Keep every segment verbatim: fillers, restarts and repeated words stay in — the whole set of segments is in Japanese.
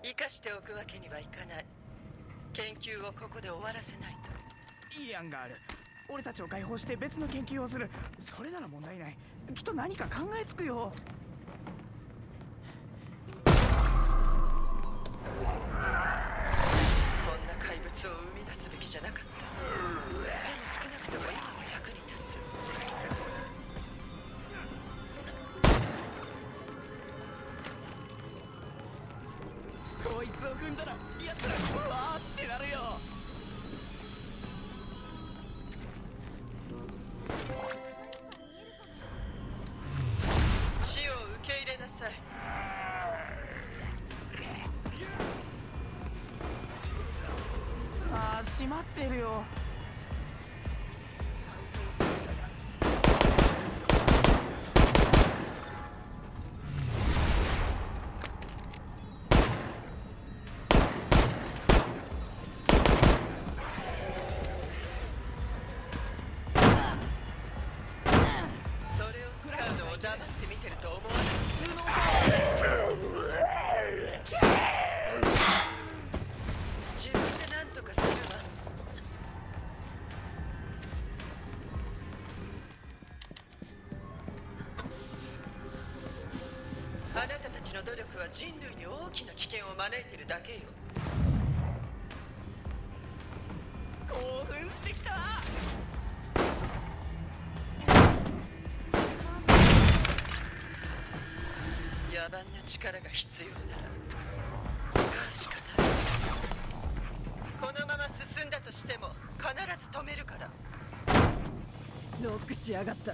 生かしておくわけにはいかない。研究をここで終わらせないと。 いい案がある。俺たちを解放して別の研究をする。それなら問題ない。きっと何か考えつくよ。 こんな怪物を生み出すべきじゃなかった。でも少なくとも今は役に立つ。 こいつを踏んだら奴らうわーってなるよ。 死を受け入れなさい。 ああ、閉まってるよ。 黙って見てると思わない。 普通の自分で何とかするわ。あなたたちの努力は人類に大きな危険を招いているだけよ。 興奮してきた。 野蛮な力が必要なら使うしかない。このまま進んだとしても必ず止めるから。 ロックしやがった。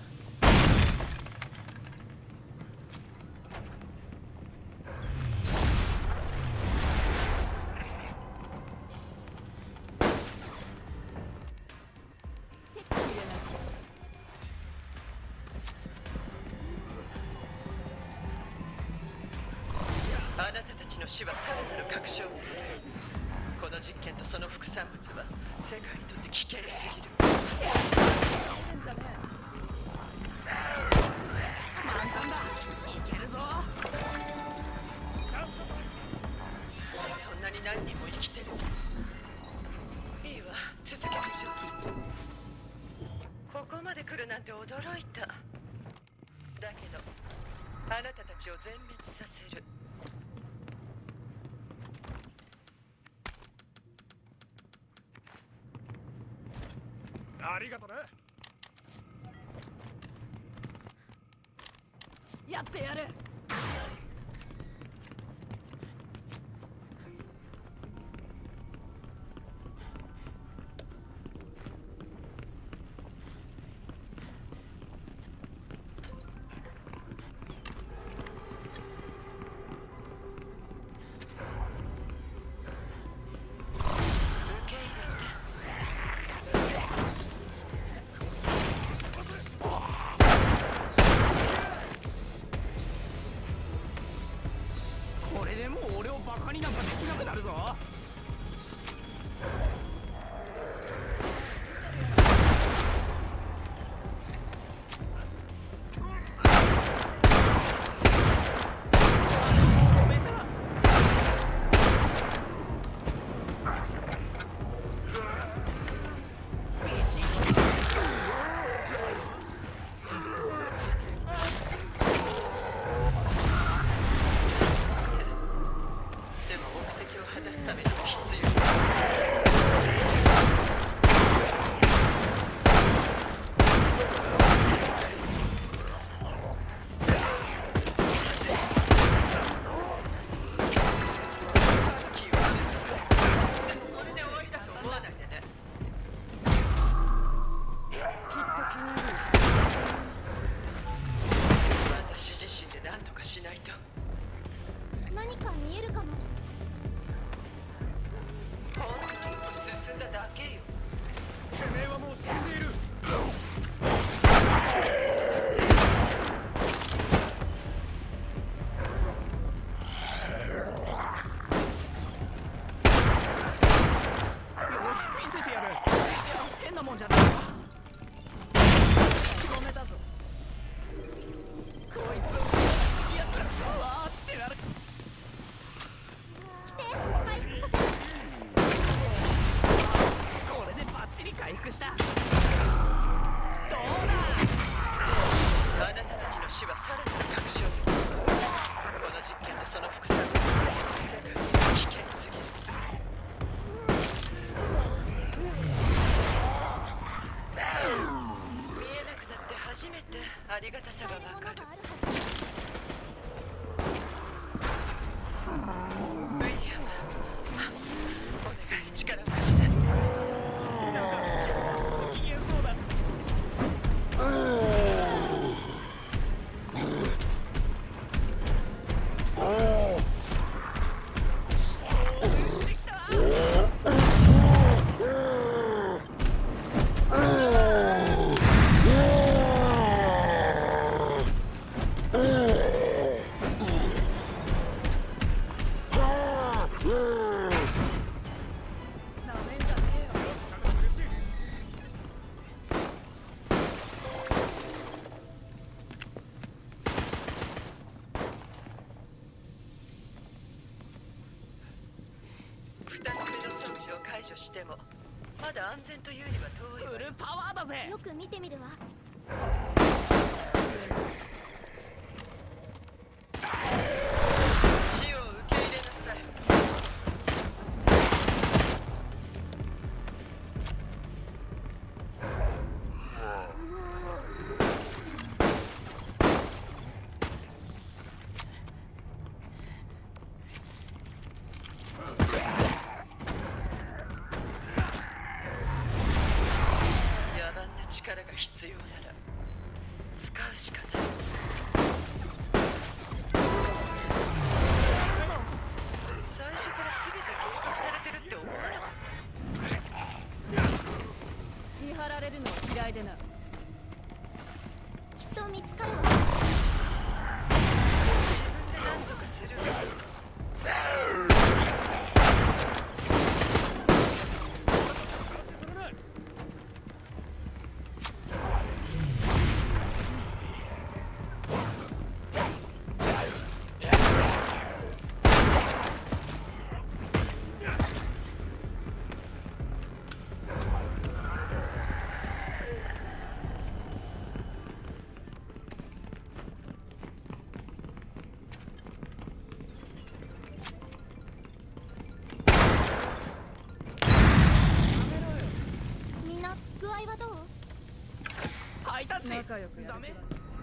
あなたたちの死はさらなる確証。この実験とその副産物は世界にとって危険すぎる。 簡単だ。いけるぞ。 そんなに何人も生きてる。いいわ、続けましょう。ここまで来るなんて驚いた。だけどあなたたちを全滅させる。 ありがとね。 やってやる。 これでもう俺をバカになんかできなくなるぞ。 何か見えるかも。 ほんの一歩進んだだけよ。 てめえはもう死んでいる。 よし、見せてやる。変なもんじゃない。 止めたぞ。 こいつを奴らうわーってなる。 来て。 くした。 あなたたちの死はさらなる確証。この実験とその副作用は危険すぎる。見えなくなって初めてありがたさがわかる。ウィリアム、お願い力を貸して。 不機嫌そうだ。 なめんじゃねえよ。 二つ目の装置を解除してもまだ安全というには遠いわ。 フルパワーだぜ。 よく見てみるわ。 死を受け入れなさい。野蛮な力が必要なら使うしかない。最初から全て計画されてるって思わなかった。 見張られるのは嫌いでな。 きっと見つかるわ。 自分で何とかするわ。 みんな具合はどう？ ハイタッチ。 仲良くやダメ。 る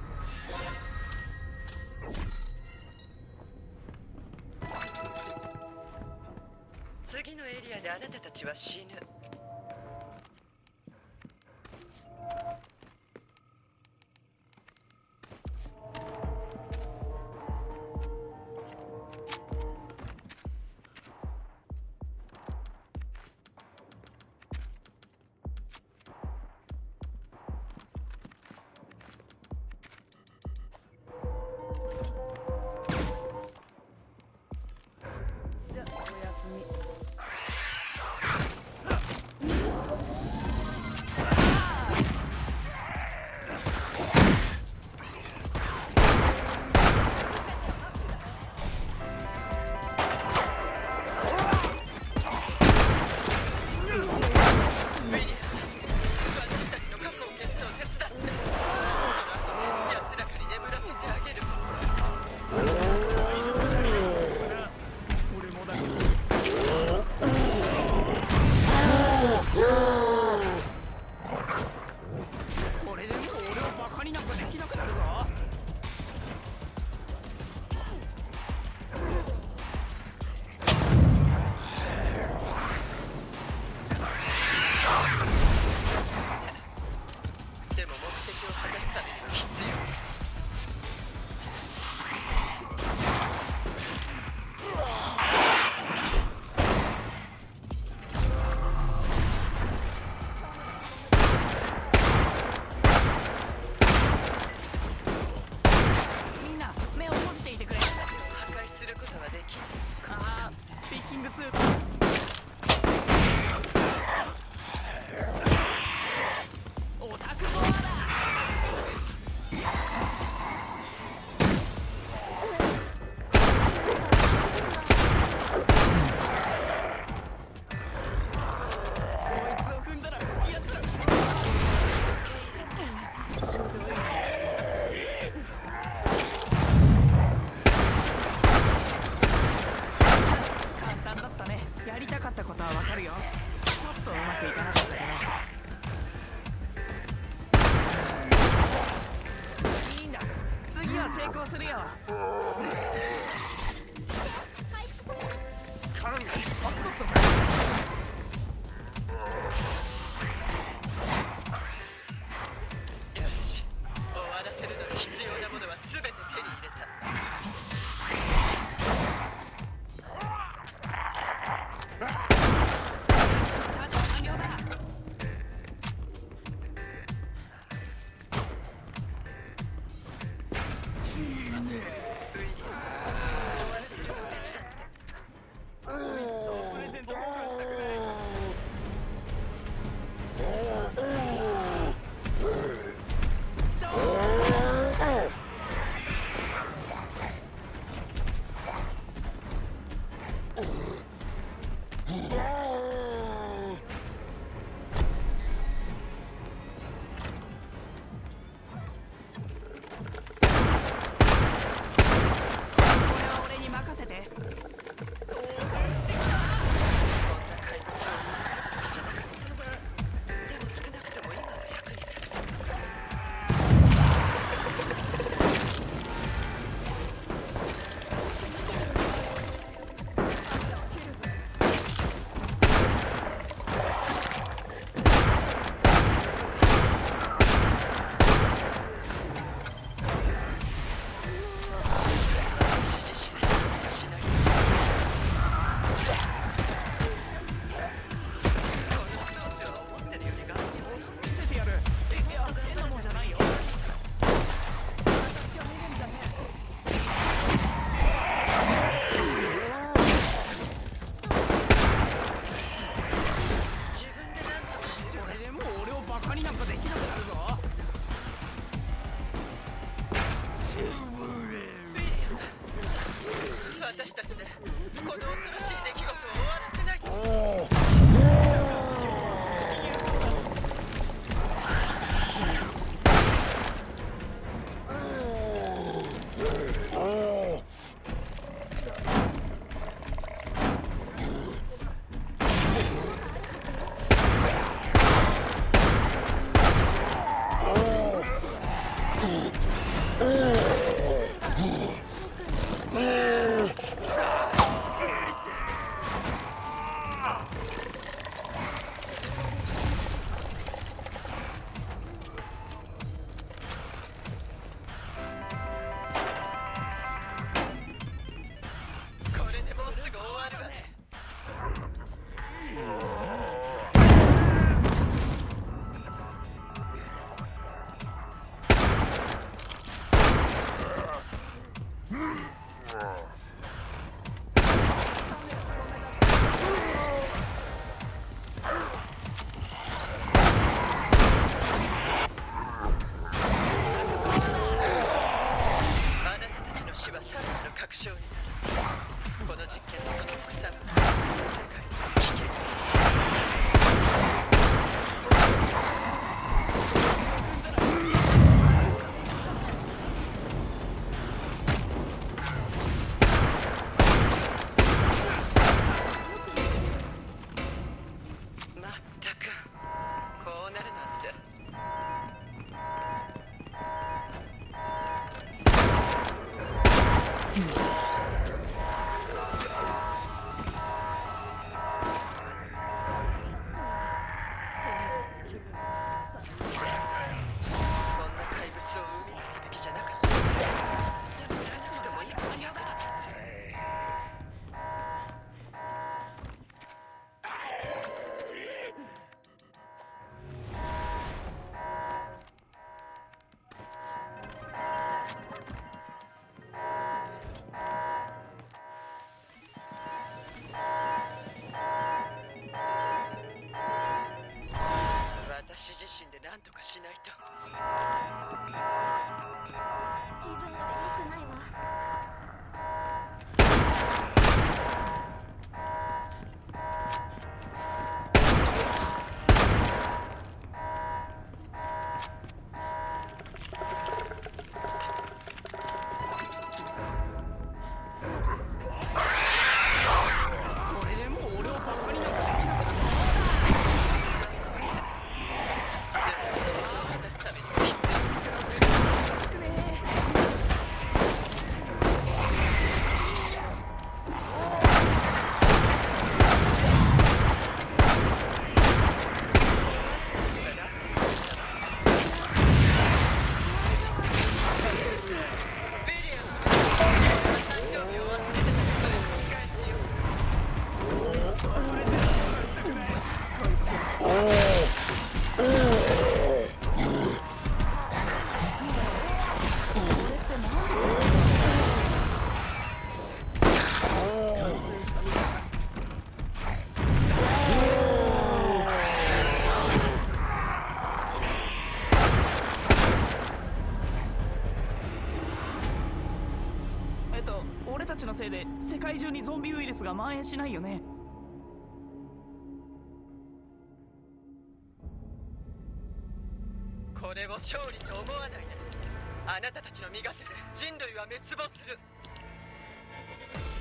次のエリアであなたたちは死ぬ。 じゃあおやすみ。 カになんかできなくなるぞ。 私たちでこの恐ろしい出来事を終わらせないと。なんとかしないと。 気分が良くないわ。 これでもう俺をバカになんかできなくなる。えっと俺たちのせいで世界中にゾンビウイルスが蔓延しないよね。 これを勝利と思わないで。あなたたちの身勝手で人類は滅亡する。